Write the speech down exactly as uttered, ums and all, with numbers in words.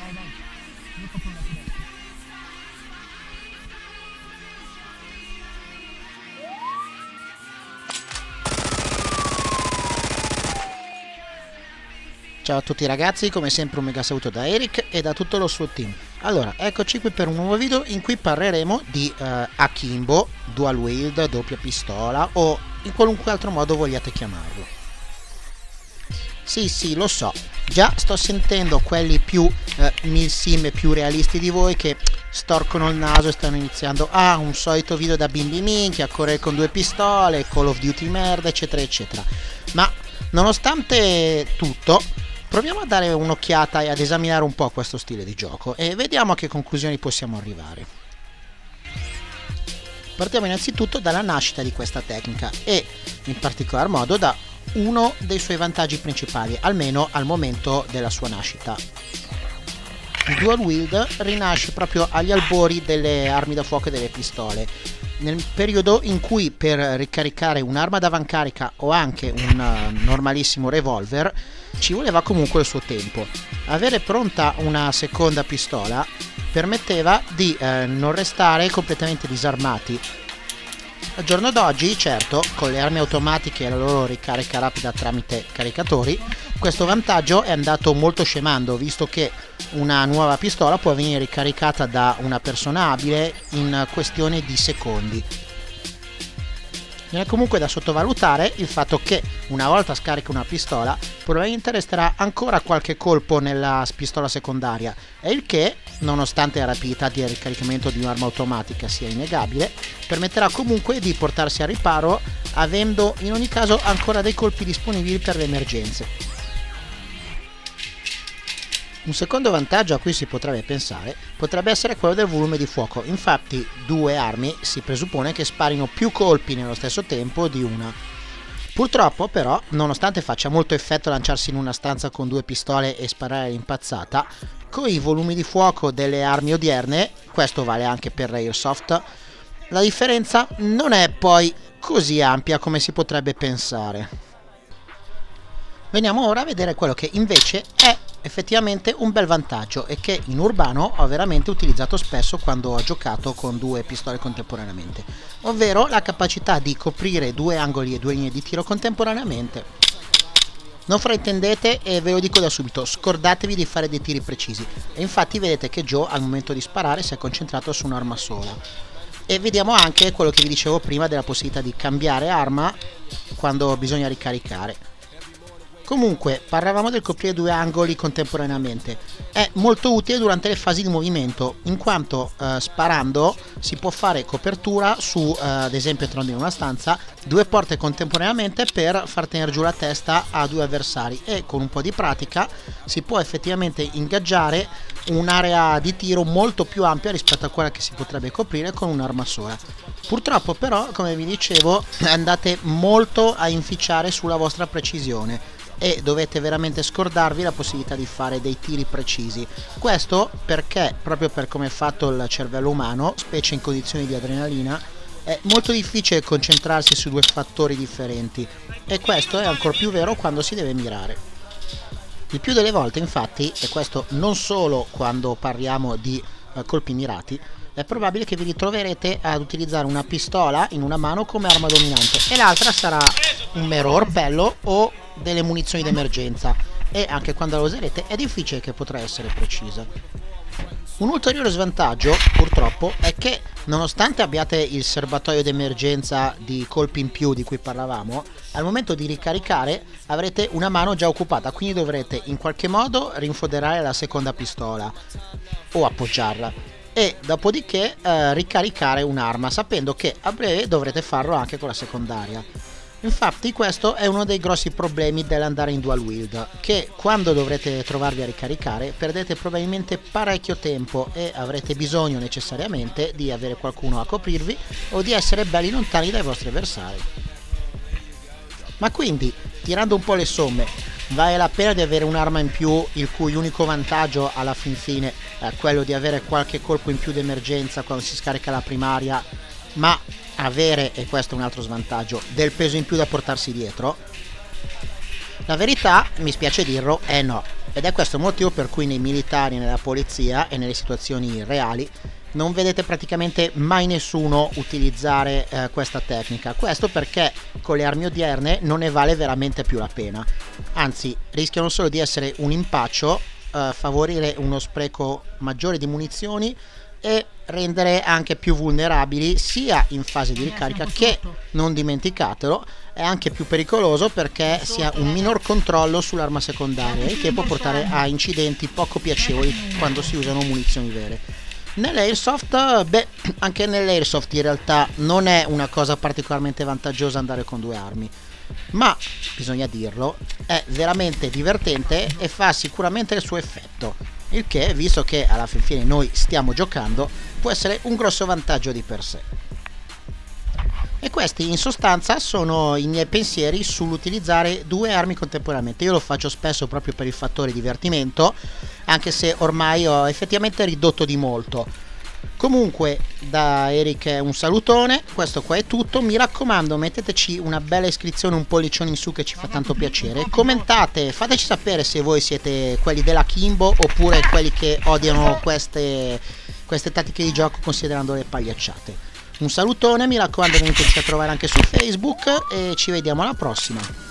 Ciao a tutti ragazzi, come sempre un mega saluto da Eric e da tutto lo suo team. Allora, eccoci qui per un nuovo video in cui parleremo di uh, Akimbo, dual wield, doppia pistola o in qualunque altro modo vogliate chiamarlo. Sì, sì, lo so, già sto sentendo quelli più uh, milsim e più realisti di voi che storcono il naso e stanno iniziando ah, un solito video da bimbi minchia, correre con due pistole, Call of Duty merda, eccetera, eccetera. Ma nonostante tutto, proviamo a dare un'occhiata e ad esaminare un po' questo stile di gioco e vediamo a che conclusioni possiamo arrivare. Partiamo innanzitutto dalla nascita di questa tecnica e in particolar modo da uno dei suoi vantaggi principali, almeno al momento della sua nascita. Il dual wield rinasce proprio agli albori delle armi da fuoco e delle pistole, nel periodo in cui per ricaricare un'arma d'avancaricca o anche un normalissimo revolver ci voleva comunque il suo tempo. Avere pronta una seconda pistola permetteva di eh, non restare completamente disarmati. Al giorno d'oggi, certo, con le armi automatiche e la loro ricarica rapida tramite caricatori, questo vantaggio è andato molto scemando, visto che una nuova pistola può venire ricaricata da una persona abile in questione di secondi. Non è comunque da sottovalutare il fatto che una volta scarica una pistola probabilmente resterà ancora qualche colpo nella pistola secondaria, e il che, nonostante la rapidità di ricaricamento di un'arma automatica sia innegabile, permetterà comunque di portarsi a riparo avendo in ogni caso ancora dei colpi disponibili per le emergenze. Un secondo vantaggio a cui si potrebbe pensare potrebbe essere quello del volume di fuoco. Infatti due armi si presuppone che sparino più colpi nello stesso tempo di una. Purtroppo però, nonostante faccia molto effetto lanciarsi in una stanza con due pistole e sparare all'impazzata, con i volumi di fuoco delle armi odierne, questo vale anche per l'Airsoft, la differenza non è poi così ampia come si potrebbe pensare. Veniamo ora a vedere quello che invece è effettivamente un bel vantaggio e che in urbano ho veramente utilizzato spesso quando ho giocato con due pistole contemporaneamente, ovvero la capacità di coprire due angoli e due linee di tiro contemporaneamente. Non fraintendete e ve lo dico da subito, scordatevi di fare dei tiri precisi, e infatti vedete che Joe al momento di sparare si è concentrato su un'arma sola. E vediamo anche quello che vi dicevo prima della possibilità di cambiare arma quando bisogna ricaricare. Comunque, parlavamo del coprire due angoli contemporaneamente. È molto utile durante le fasi di movimento, in quanto eh, sparando si può fare copertura su, eh, ad esempio entrando in una stanza, due porte contemporaneamente per far tenere giù la testa a due avversari, e con un po' di pratica si può effettivamente ingaggiare un'area di tiro molto più ampia rispetto a quella che si potrebbe coprire con un'arma sola. Purtroppo però, come vi dicevo, andate molto a inficiare sulla vostra precisione e dovete veramente scordarvi la possibilità di fare dei tiri precisi. Questo perché, proprio per come è fatto il cervello umano, specie in condizioni di adrenalina, è molto difficile concentrarsi su due fattori differenti, e questo è ancora più vero quando si deve mirare. Il più delle volte, infatti, e questo non solo quando parliamo di uh, colpi mirati, è probabile che vi ritroverete ad utilizzare una pistola in una mano come arma dominante e l'altra sarà un mero orpello o delle munizioni d'emergenza, e anche quando la userete è difficile che potrà essere precisa. Un ulteriore svantaggio, purtroppo, è che nonostante abbiate il serbatoio d'emergenza di colpi in più di cui parlavamo, al momento di ricaricare avrete una mano già occupata, quindi dovrete in qualche modo rinfoderare la seconda pistola o appoggiarla, e dopodiché eh, ricaricare un'arma, sapendo che a breve dovrete farlo anche con la secondaria. Infatti questo è uno dei grossi problemi dell'andare in dual wield, che quando dovrete trovarvi a ricaricare perdete probabilmente parecchio tempo e avrete bisogno necessariamente di avere qualcuno a coprirvi o di essere belli lontani dai vostri avversari. Ma quindi, tirando un po' le somme, vale la pena di avere un'arma in più il cui unico vantaggio alla fin fine è quello di avere qualche colpo in più d'emergenza quando si scarica la primaria, ma avere, e questo è un altro svantaggio, del peso in più da portarsi dietro? La verità, mi spiace dirlo, è no. ed è questo il motivo per cui nei militari, nella polizia e nelle situazioni reali non vedete praticamente mai nessuno utilizzare eh, questa tecnica. Questo perché con le armi odierne non ne vale veramente più la pena, anzi rischiano solo di essere un impaccio, eh, favorire uno spreco maggiore di munizioni e rendere anche più vulnerabili sia in fase di ricarica che, non dimenticatelo, è anche più pericoloso perché si ha un minor controllo sull'arma secondaria, il che può portare a incidenti poco piacevoli quando si usano munizioni vere. Nell'airsoft, beh, anche nell'airsoft in realtà non è una cosa particolarmente vantaggiosa andare con due armi, ma bisogna dirlo, è veramente divertente e fa sicuramente il suo effetto, il che, visto che alla fin fine noi stiamo giocando, può essere un grosso vantaggio di per sé. E questi in sostanza sono i miei pensieri sull'utilizzare due armi contemporaneamente. Io lo faccio spesso proprio per il fattore divertimento, anche se ormai ho effettivamente ridotto di molto. Comunque da Eric un salutone, questo qua è tutto, mi raccomando metteteci una bella iscrizione, un pollicione in su che ci fa tanto piacere, commentate, fateci sapere se voi siete quelli della Kimbo oppure quelli che odiano queste, queste tattiche di gioco considerandole pagliacciate. Un salutone, mi raccomando veniteci a trovare anche su Facebook e ci vediamo alla prossima.